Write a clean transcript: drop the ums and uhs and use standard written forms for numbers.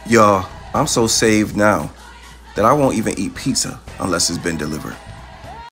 Y'all, I'm so saved now that I won't even eat pizza unless it's been delivered.